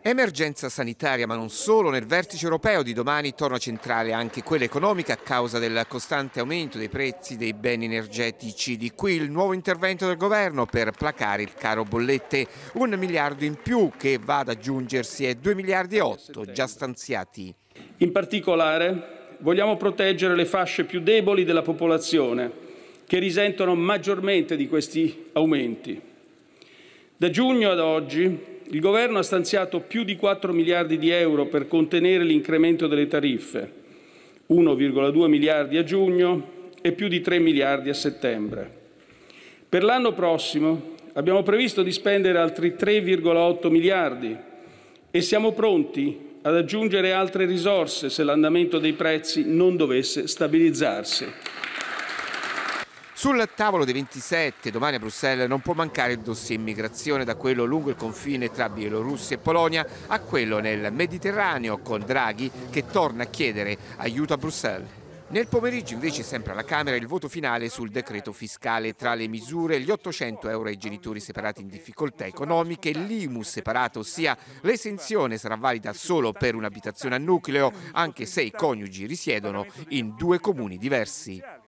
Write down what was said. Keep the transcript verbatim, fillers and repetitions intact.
Emergenza sanitaria, ma non solo. Nel vertice europeo di domani torna centrale anche quella economica a causa del costante aumento dei prezzi dei beni energetici. Di qui il nuovo intervento del governo per placare il caro bollette. Un miliardo in più che va ad aggiungersi ai due miliardi e otto già stanziati. In particolare vogliamo proteggere le fasce più deboli della popolazione che risentono maggiormente di questi aumenti. Da giugno ad oggi il Governo ha stanziato più di quattro miliardi di euro per contenere l'incremento delle tariffe, uno virgola due miliardi a giugno e più di tre miliardi a settembre. Per l'anno prossimo abbiamo previsto di spendere altri tre virgola otto miliardi e siamo pronti ad aggiungere altre risorse se l'andamento dei prezzi non dovesse stabilizzarsi. Sul tavolo dei ventisette, domani a Bruxelles, non può mancare il dossier immigrazione, da quello lungo il confine tra Bielorussia e Polonia a quello nel Mediterraneo, con Draghi che torna a chiedere aiuto a Bruxelles. Nel pomeriggio invece sempre alla Camera il voto finale sul decreto fiscale. Tra le misure gli ottocento euro ai genitori separati in difficoltà economiche, l'I M U separata, ossia l'esenzione sarà valida solo per un'abitazione a nucleo anche se i coniugi risiedono in due comuni diversi.